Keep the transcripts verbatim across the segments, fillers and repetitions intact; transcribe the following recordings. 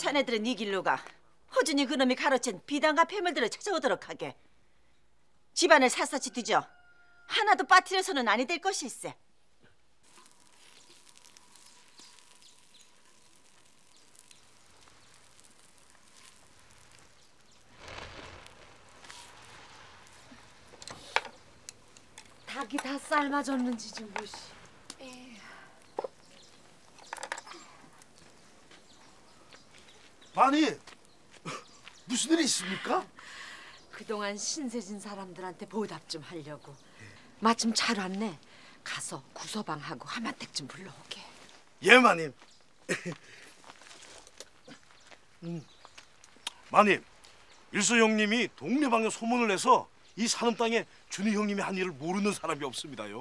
자네들은 이 길로 가. 허준이 그놈이 가로챈 비단과 폐물들을 찾아오도록 하게. 집안을 샅샅이 뒤져 하나도 빠뜨려서는 아니 될 것일세. 닭이 다 삶아졌는지 좀 보시. 아니, 무슨 일이 있습니까? 그동안 신세진 사람들한테 보답 좀 하려고. 마침 잘 왔네. 가서 구서방하고 하만택 좀 불러오게. 예, 마님. 음. 마님, 일서 형님이 동네방에 소문을 내서 이 산업 땅에 준희 형님이 한 일을 모르는 사람이 없습니다요.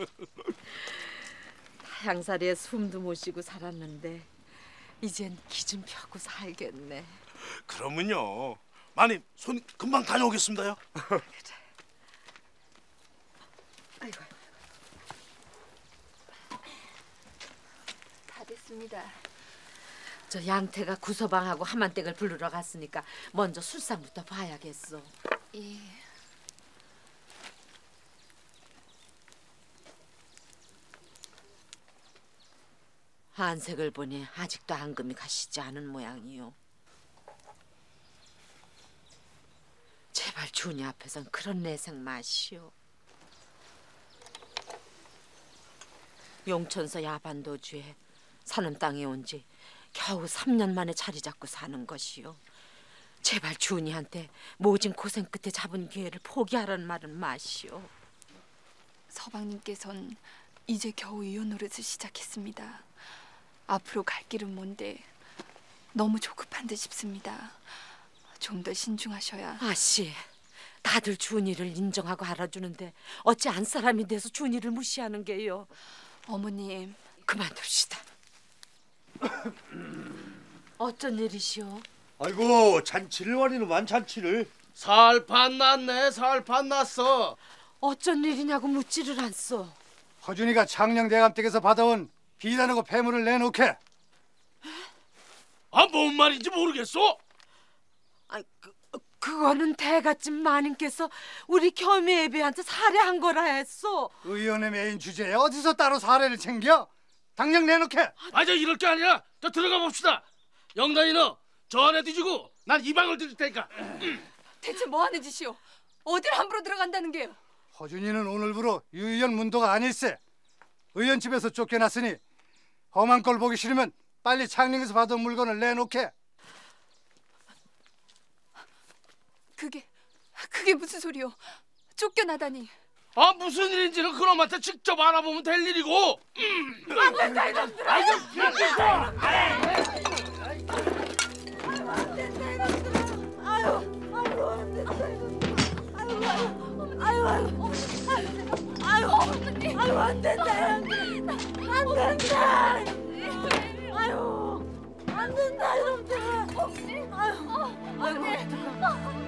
향사리에 숨도 못 쉬고 살았는데 이젠 기 좀 펴고 살겠네. 그러면요, 마님 손 금방 다녀오겠습니다요. 그래. 아이고. 다 됐습니다. 저 양태가 구서방하고 하만댁을 부르러 갔으니까 먼저 술상부터 봐야겠어. 예. 한색을 보니 아직도 앙금이 가시지 않은 모양이요. 제발 준이 앞에선 그런 내색 마시오. 용천서 야반도주에 사는 땅에 온 지 겨우 삼 년 만에 자리 잡고 사는 것이요. 제발 준이한테 모진 고생 끝에 잡은 기회를 포기하라는 말은 마시오. 서방님께선 이제 겨우 이혼 노릇을 시작했습니다. 앞으로 갈 길은 먼데 너무 조급한 듯 싶습니다. 좀 더 신중하셔야. 아씨, 다들 준이를 인정하고 알아주는데 어찌 안 사람이 돼서 준이를 무시하는 게요. 어머님, 그만둡시다. 어쩐 일이시오? 아이고, 잔치를 와리는 완잔치를. 살판 났네, 살판 났어. 어쩐 일이냐고 묻지를 않소. 허준이가 창녕대감댁에서 받아온 비단하고 폐물을 내놓게. 아, 뭔 말인지 모르겠어. 아, 그, 그거는 대갓집 마님께서 우리 겸이 애비한테 살해한 거라 했소. 의원의 메인 주제에 어디서 따로 사례를 챙겨? 당장 내놓게. 아, 저 이럴 게 아니라 저 들어가 봅시다. 영단이 너 저 안에 뒤지고 난 이 방을 드릴 테니까. 대체 뭐 하는 짓이오? 어딜 함부로 들어간다는 게요? 허준이는 오늘부로 유 의원 문도가 아닐세. 의원 집에서 쫓겨났으니 험한 꼴 보기 싫으면 빨리 창녕에서 받은 물건을 내놓게. 그게 그게 무슨 소리요? 쫓겨나다니. 아, 무슨 일인지는 그놈한테 직접 알아보면 될 일이고. 음. 안 된다 이놈들아. 아이고, 안 된다 이놈들아. 아유, 아유, 안 된다 이놈들아. 아유, 아유, 아유, 아유, 어머니, 아유, 안 된다 이놈들. 안 된다. 아유, 안 된다 이놈들아. 아유, 아유, 어떡해.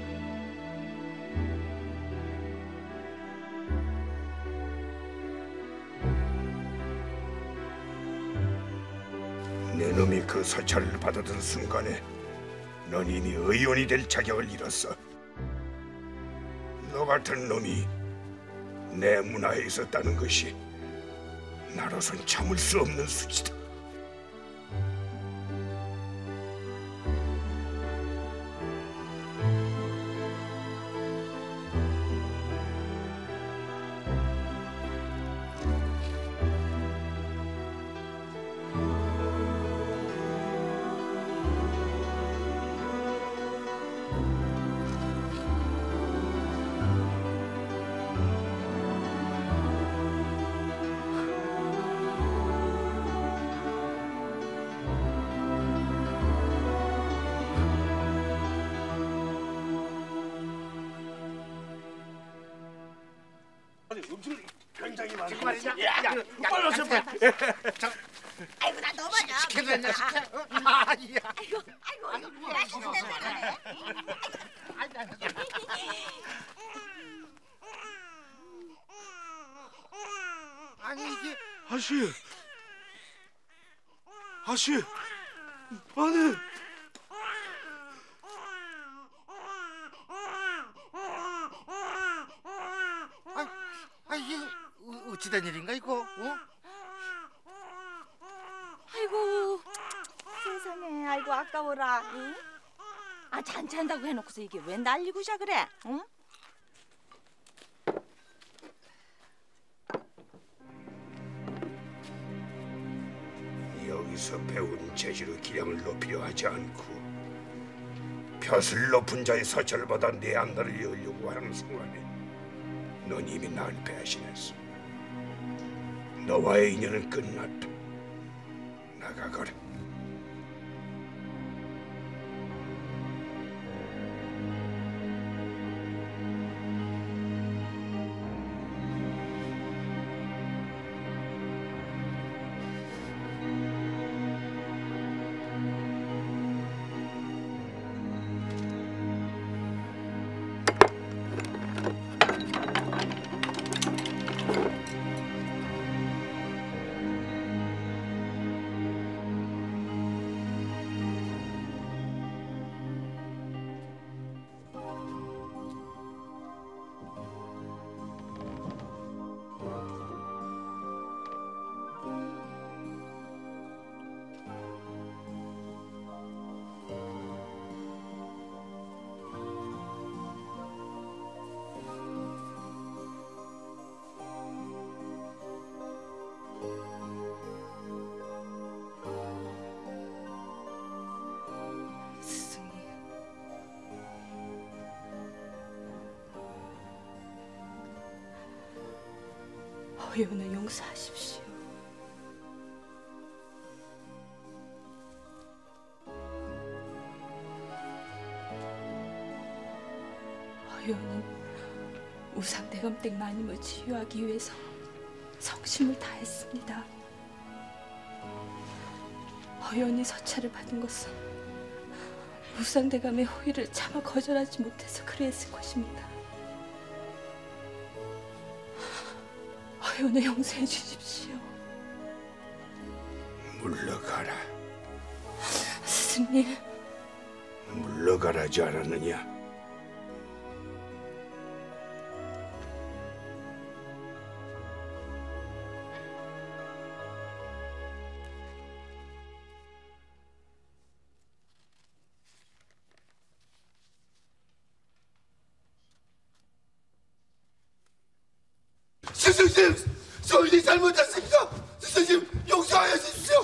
내 놈이 그 설찰을 받아든 순간에 넌 이미 의원이 될 자격을 잃었어. 너 같은 놈이 내 문화에 있었다는 것이 나로선 참을 수 없는 수치다. 음식을 굉장히 많이 말이냐? 야, 빨리 오세요. 아이고 나 넘어져. 시켜줬냐? 아, 아이고 아이고 맛있는 냄새 나네. 아니 이게 아씨, 아씨, 아니 된 일인가 이거? 어? 아이고 세상에, 아이고 아까워라. 응? 아 잔치한다고 해놓고서 이게 왜 날리고자 그래? 응? 여기서 배운 재주의 기량을 높이려 하지 않고 벼슬 높은 자의 사찰을 받아 내 앞날을 열려고 하는 순간에 넌 이미 날 배신했어. 너와의 인연은 끝났다. 나가거라. 허연을 용서하십시오. 허연은 우상대검댁 마님을 치유하기 위해서 성심을 다했습니다. 허연이 서찰을 받은 것은 우상대감의 호의를 차마 거절하지 못해서 그랬을 것입니다. 허연을 용서해 주십시오. 물러가라. 스승님. 물러가라지 않았느냐? 스승님! 솔리 잘못했습니다! 스승님 용서하여 주십시오!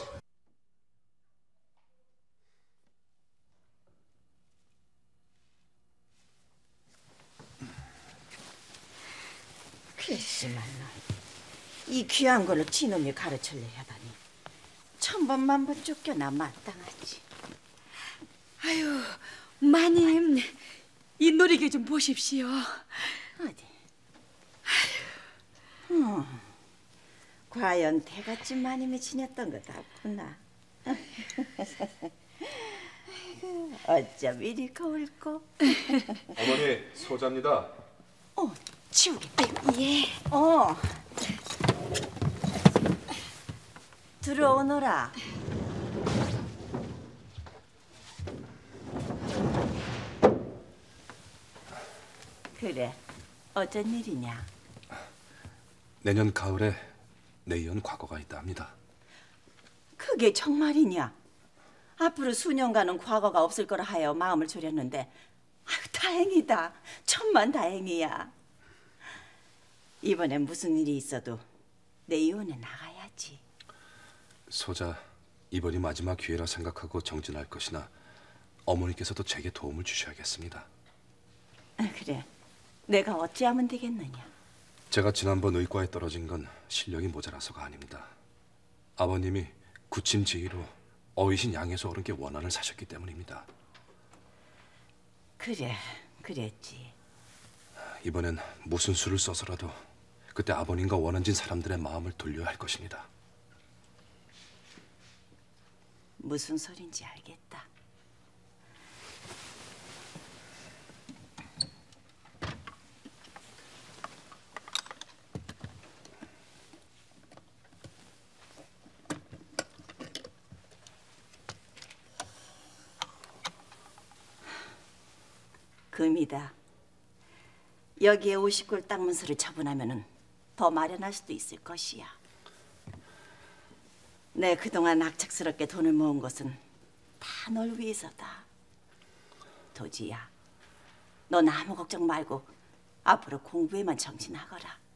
그랬지만 이 귀한 걸로 지놈이 가르치려 하다니 천번만번 쫓겨나 마땅하지. 아유 마님, 이 놀이개 좀 보십시오. 어디? 어, 과연 대갓집 마님이 지녔던 것 같구나. 어쩜 이리 거울꼬. 어머니, 소자입니다. 어, 치우게. 아이고, 예. 어. 들어오너라. 그래, 어쩐 일이냐? 내년 가을에 내이은 과거가 있다 합니다. 그게 정말이냐? 앞으로 수년간은 과거가 없을 거라 하여 마음을 졸였는데, 아유 다행이다. 천만 다행이야. 이번엔 무슨 일이 있어도 내 이혼에 나가야지. 소자, 이번이 마지막 기회라 생각하고 정진할 것이나 어머니께서도 제게 도움을 주셔야겠습니다. 아, 그래, 내가 어찌하면 되겠느냐? 제가 지난번 의과에 떨어진 건 실력이 모자라서가 아닙니다. 아버님이 구침지휘로 어이신 양혜수 어른께 원한을 사셨기 때문입니다. 그래, 그랬지. 이번엔 무슨 수를 써서라도 그때 아버님과 원한진 사람들의 마음을 돌려야 할 것입니다. 무슨 소린지 알겠다. 금이다. 여기에 오십 골 땅 문서를 처분하면은 더 마련할 수도 있을 것이야. 내 그동안 악착스럽게 돈을 모은 것은 다 널 위해서다. 도지야, 넌 아무 걱정 말고 앞으로 공부에만 정진하거라.